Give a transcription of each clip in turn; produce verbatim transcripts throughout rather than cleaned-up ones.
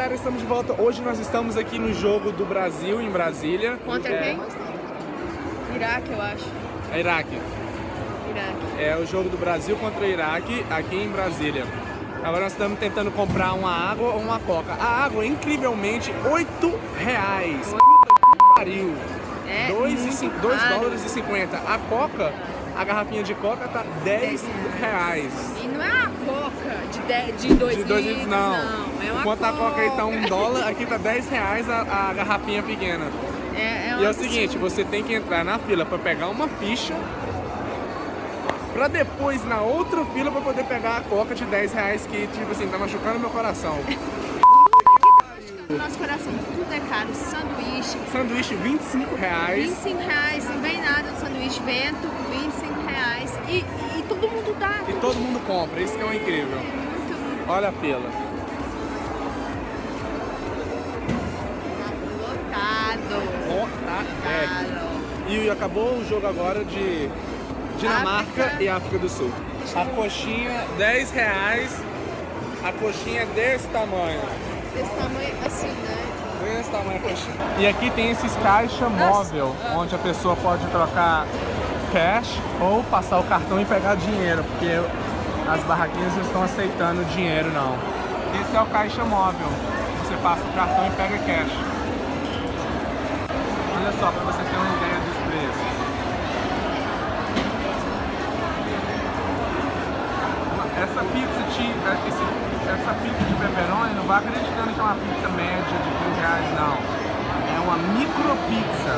galera, estamos de volta. Hoje nós estamos aqui no jogo do Brasil, em Brasília. Contra é... quem? Iraque, eu acho. É Iraque. Iraque. É o jogo do Brasil contra o Iraque, aqui em Brasília. Agora nós estamos tentando comprar uma água ou uma coca. A água, incrivelmente, oito reais. Puta que pariu. É dois dólares e cinquenta. A coca, a garrafinha de coca tá dez reais. E não é a coca de, dez, de dois de dois litros, litros, não. não. É uma Enquanto coca. a coca aí tá um dólar, aqui tá dez reais a, a garrafinha pequena. É, é e é o seguinte, você tem que entrar na fila para pegar uma ficha, pra depois na outra fila pra poder pegar a coca de dez reais que, tipo assim, tá machucando meu coração. No nosso coração, tudo é caro. Sanduíche. Sanduíche vinte e cinco reais. vinte e cinco reais, não vem nada do sanduíche. Vento, vinte e cinco reais. E, e, e todo mundo dá. E todo mundo compra, isso que é o incrível. Muito, olha a fila. lotado. Lotado. E acabou o jogo agora de Dinamarca África. e África do Sul. A coxinha, dez reais. A coxinha é desse tamanho. Desse tamanho assim, né? Desse tamanho a coxinha. E aqui tem esses caixa móvel, onde a pessoa pode trocar cash ou passar o cartão e pegar dinheiro, porque as barraquinhas não estão aceitando dinheiro não. Esse é o caixa móvel. Você passa o cartão e pega cash. Olha só, para você ter uma ideia dos preços. Essa pizza de, esse, essa pizza de pepperoni, não vai acreditando que é uma pizza média de quinze reais, não. É uma micro pizza.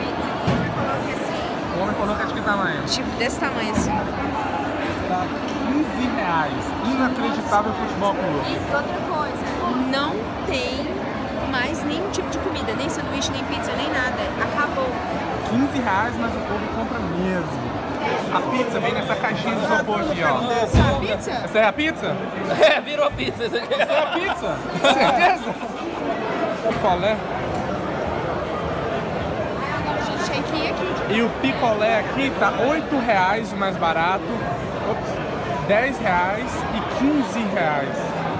O homem falou que é de que tamanho? Tipo desse tamanho assim. Tá quinze reais. Inacreditável futebol clube. E outra coisa, não tem mais nenhum tipo de comida, nem sanduíche, nem pizza, nem nada. Acabou. quinze reais, mas o povo compra mesmo. A pizza vem nessa caixinha de isopor aqui, ó. Essa é a pizza? Essa é a pizza? É, virou a pizza. Essa é a pizza? Certeza? Picolé. Gente, aqui, aqui. E o picolé aqui tá oito reais o mais barato. Ops, dez reais e quinze reais.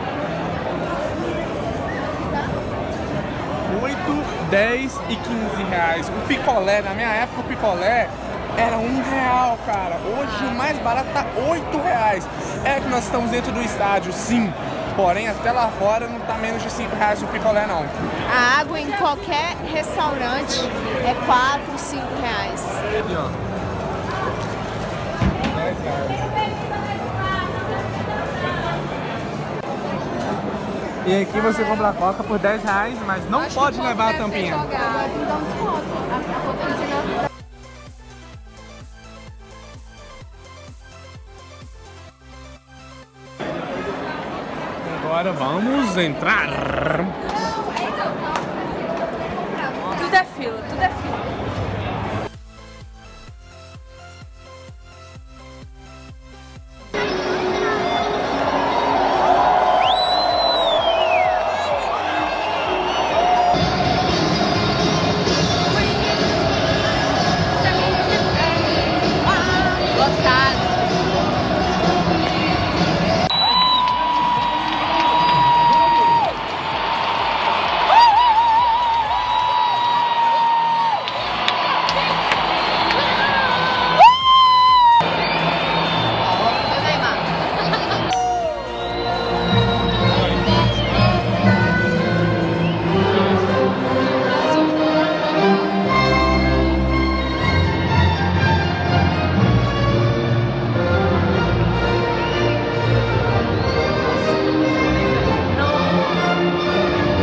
oito, dez e quinze reais. O picolé, na minha época o picolé era um real, cara. Hoje o mais barato tá oito reais. É que nós estamos dentro do estádio, sim. Porém, até lá fora não tá menos de cinco reais o picolé, não. A água em qualquer restaurante é quatro, cinco reais. Aqui, ó. dez reais. E aqui você compra a coca por dez reais, mas não Acho pode que levar a deve ter tampinha. jogado. Então, desconto. A- a coca não tem nada. Agora vamos entrar. Tudo é fila, tudo é fila.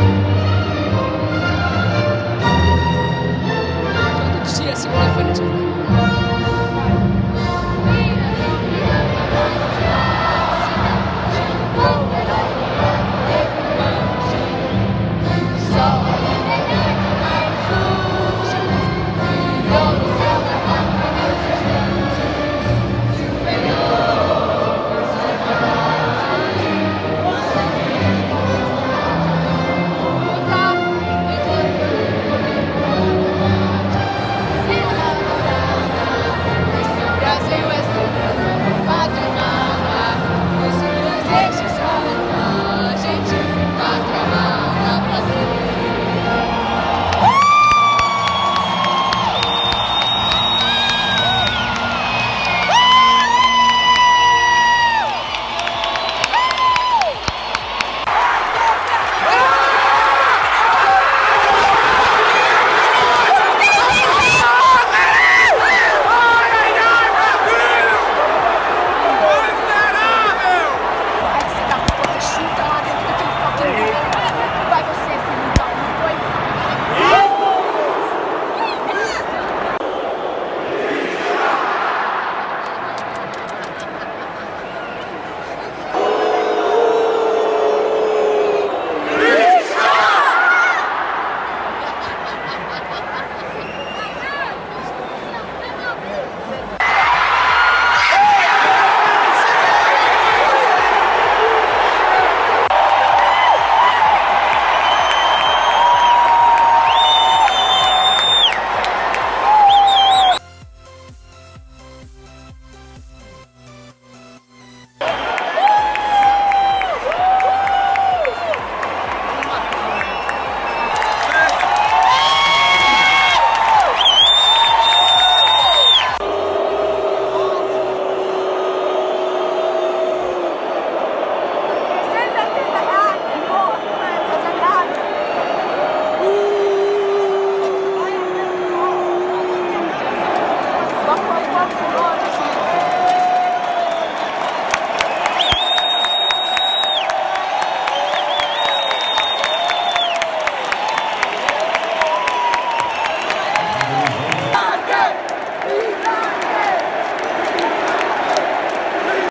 Segunda-feira.